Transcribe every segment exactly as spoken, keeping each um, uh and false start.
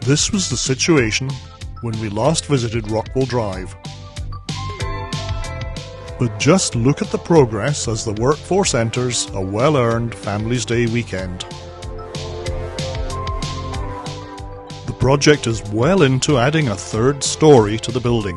This was the situation when we last visited Rockwell Drive. But just look at the progress as the workforce enters a well-earned Families Day weekend. The project is well into adding a third story to the building.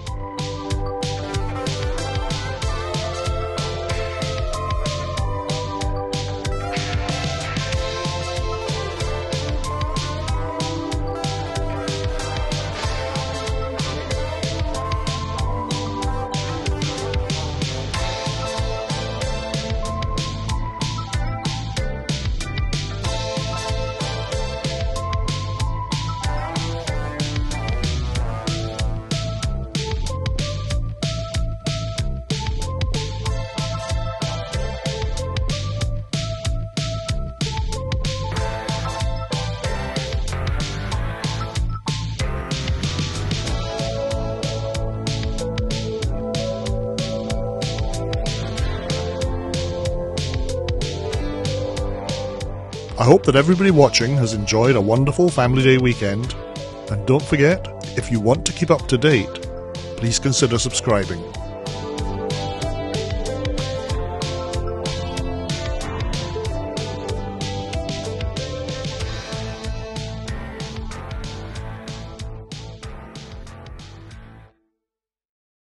I hope that everybody watching has enjoyed a wonderful Family Day weekend, and don't forget, if you want to keep up to date, please consider subscribing.